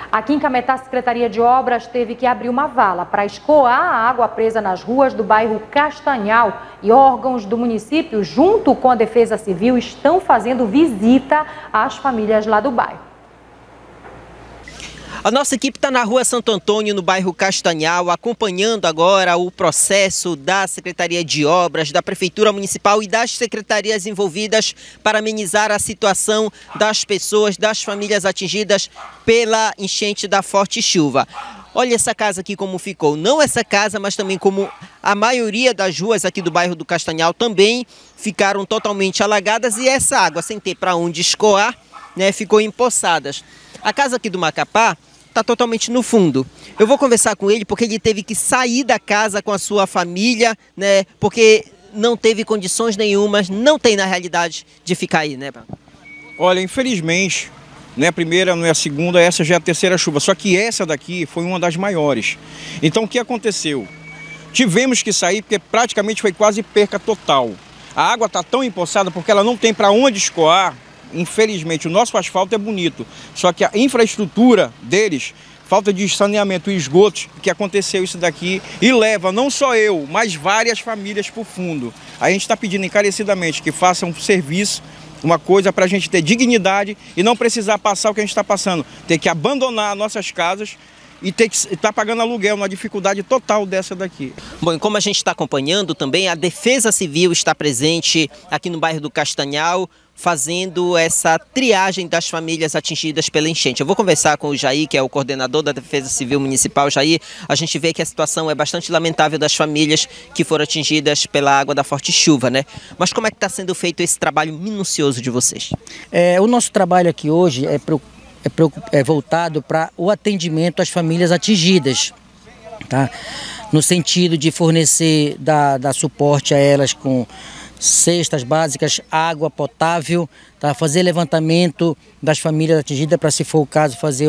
Aqui em Cametá, a Secretaria de Obras teve que abrir uma vala para escoar a água presa nas ruas do bairro Castanhal. E órgãos do município, junto com a Defesa Civil, estão fazendo visita às famílias lá do bairro. A nossa equipe está na rua Santo Antônio, no bairro Castanhal, acompanhando agora o processo da Secretaria de Obras, da Prefeitura Municipal e das secretarias envolvidas para amenizar a situação das pessoas, das famílias atingidas pela enchente da forte chuva. Olha essa casa aqui como ficou. Não essa casa, mas também como a maioria das ruas aqui do bairro do Castanhal também ficaram totalmente alagadas e essa água, sem ter para onde escoar, né, ficou empoçadas. A casa aqui do Macapá está totalmente no fundo. Eu vou conversar com ele porque ele teve que sair da casa com a sua família, né? Porque não teve condições nenhumas, não tem na realidade de ficar aí, né? Olha, infelizmente, não é a primeira, não é a segunda, essa já é a terceira chuva. Só que essa daqui foi uma das maiores. Então o que aconteceu? Tivemos que sair porque praticamente foi quase perca total. A água está tão empoçada porque ela não tem para onde escoar. Infelizmente, o nosso asfalto é bonito, só que a infraestrutura deles, falta de saneamento e esgotos, que aconteceu isso daqui e leva não só eu, mas várias famílias para o fundo. A gente está pedindo encarecidamente que façam um serviço, uma coisa para a gente ter dignidade e não precisar passar o que a gente está passando, ter que abandonar nossas casas e ter que estar pagando aluguel, uma dificuldade total dessa daqui. Bom, e como a gente está acompanhando também, a Defesa Civil está presente aqui no bairro do Castanhal, fazendo essa triagem das famílias atingidas pela enchente. Eu vou conversar com o Jair, que é o coordenador da Defesa Civil Municipal. Jair, a gente vê que a situação é bastante lamentável das famílias que foram atingidas pela água da forte chuva, né? Mas como é que está sendo feito esse trabalho minucioso de vocês? O nosso trabalho aqui hoje é voltado para o atendimento às famílias atingidas, tá? No sentido de fornecer, dar suporte a elas com cestas básicas, água potável, tá? Fazer levantamento das famílias atingidas para, se for o caso, fazer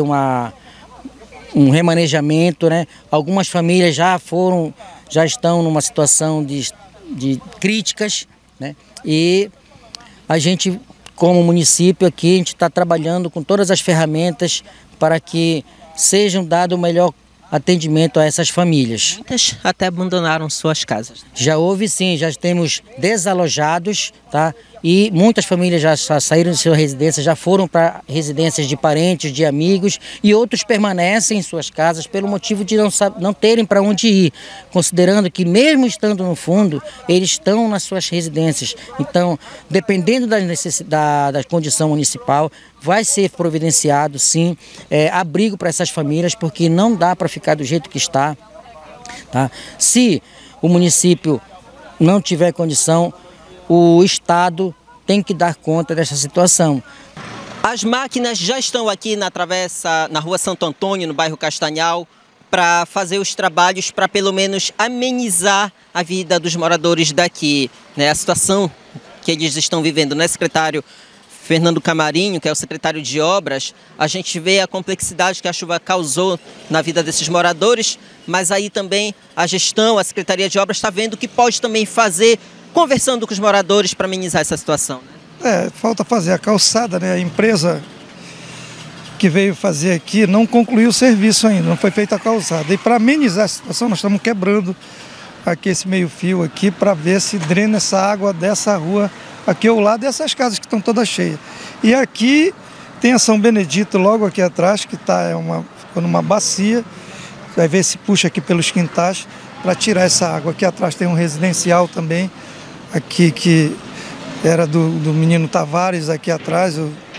um remanejamento, né? Algumas famílias já estão numa situação de críticas, né? E a gente, como município aqui, a gente está trabalhando com todas as ferramentas para que sejam dado o melhor atendimento a essas famílias. Muitas até abandonaram suas casas. Já houve sim, já temos desalojados, tá? E muitas famílias já saíram de suas residências, já foram para residências de parentes, de amigos, e outros permanecem em suas casas pelo motivo de não terem para onde ir, considerando que mesmo estando no fundo, eles estão nas suas residências. Então, dependendo da necessidade, da condição municipal, vai ser providenciado sim abrigo para essas famílias, porque não dá para ficar do jeito que está, tá? Se o município não tiver condição, o Estado tem que dar conta dessa situação. As máquinas já estão aqui na travessa, na rua Santo Antônio, no bairro Castanhal, para fazer os trabalhos para pelo menos amenizar a vida dos moradores daqui, né? A situação que eles estão vivendo, né, secretário Fernando Camarinho, que é o secretário de Obras, a gente vê a complexidade que a chuva causou na vida desses moradores, mas aí também a gestão, a Secretaria de Obras está vendo que pode também fazer, conversando com os moradores para amenizar essa situação, né? Falta fazer a calçada, né? A empresa que veio fazer aqui não concluiu o serviço ainda, não foi feita a calçada. E para amenizar a situação, nós estamos quebrando aqui esse meio fio aqui para ver se drena essa água dessa rua aqui ao lado dessas casas que estão todas cheias. E aqui tem a São Benedito logo aqui atrás, que está numa bacia, vai ver se puxa aqui pelos quintais para tirar essa água. Aqui atrás tem um residencial também, aqui que era do menino Tavares, aqui atrás,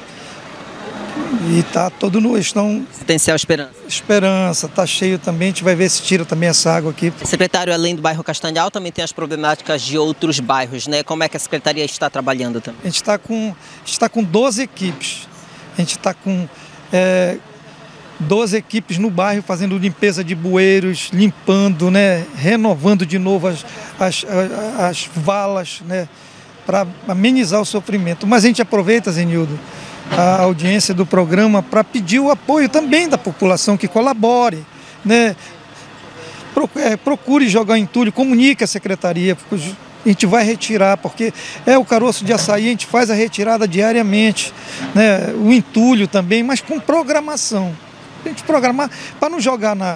e está todo no estão. Residencial Esperança. Esperança, está cheio também, a gente vai ver se tira também essa água aqui. Secretário, além do bairro Castanhal, também tem as problemáticas de outros bairros, né? Como é que a Secretaria está trabalhando também? A gente está com 12 equipes, a gente está com 12 equipes no bairro fazendo limpeza de bueiros, limpando, né? Renovando de novo as valas, né? Para amenizar o sofrimento. Mas a gente aproveita, Zenildo, a audiência do programa para pedir o apoio também da população que colabore, né? Procure jogar entulho, comunique a secretaria, porque a gente vai retirar, porque o caroço de açaí, a gente faz a retirada diariamente, né? O entulho também, mas com programação. a gente programar para não jogar na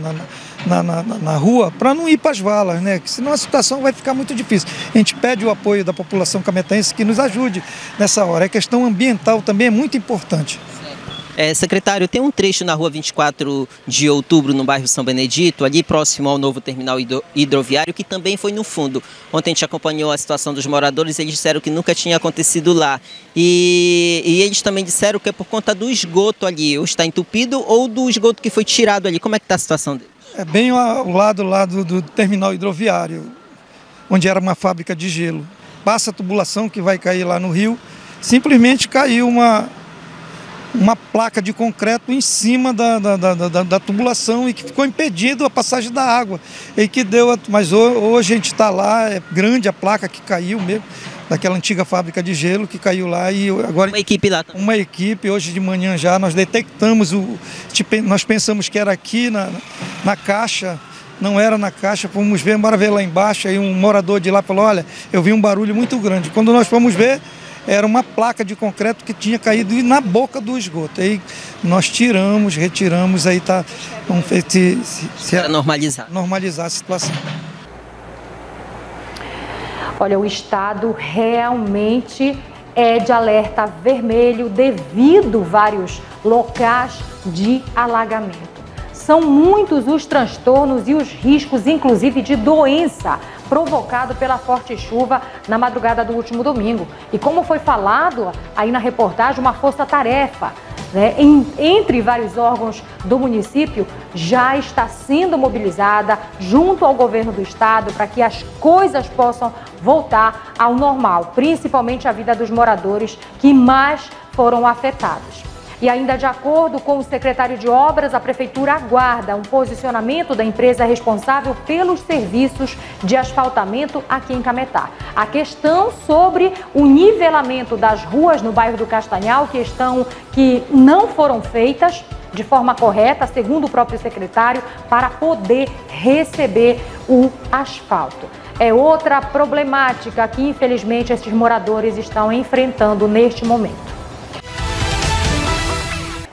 rua, para não ir para as valas, né? Que senão a situação vai ficar muito difícil. A gente pede o apoio da população cametense que nos ajude nessa hora. A questão ambiental também é muito importante. Secretário, tem um trecho na rua 24 de outubro, no bairro São Benedito, ali próximo ao novo terminal hidroviário, que também foi no fundo. Ontem a gente acompanhou a situação dos moradores, eles disseram que nunca tinha acontecido lá. E eles também disseram que é por conta do esgoto ali, ou está entupido, ou do esgoto que foi tirado ali. Como é que está a situação dele? É bem ao lado do terminal hidroviário, onde era uma fábrica de gelo. Passa a tubulação que vai cair lá no rio, simplesmente caiu uma placa de concreto em cima da tubulação e que ficou impedido a passagem da água. E que deu, mas hoje a gente está lá, é grande a placa que caiu mesmo, daquela antiga fábrica de gelo que caiu lá. E agora uma equipe lá também. Uma equipe, hoje de manhã já, nós detectamos, nós pensamos que era aqui na caixa, não era na caixa, fomos ver, bora ver lá embaixo, aí um morador de lá falou, olha, eu vi um barulho muito grande. Quando nós fomos ver, era uma placa de concreto que tinha caído na boca do esgoto. Aí nós retiramos, aí está... Vamos normalizar a situação. Olha, o estado realmente é de alerta vermelho devido a vários locais de alagamento. São muitos os transtornos e os riscos, inclusive de doença, provocado pela forte chuva na madrugada do último domingo. E como foi falado aí na reportagem, uma força-tarefa, né, entre vários órgãos do município já está sendo mobilizada junto ao governo do estado para que as coisas possam voltar ao normal, principalmente a vida dos moradores que mais foram afetados. E ainda de acordo com o secretário de Obras, a Prefeitura aguarda um posicionamento da empresa responsável pelos serviços de asfaltamento aqui em Cametá. A questão sobre o nivelamento das ruas no bairro do Castanhal, que não foram feitas de forma correta, segundo o próprio secretário, para poder receber o asfalto. É outra problemática que, infelizmente, esses moradores estão enfrentando neste momento.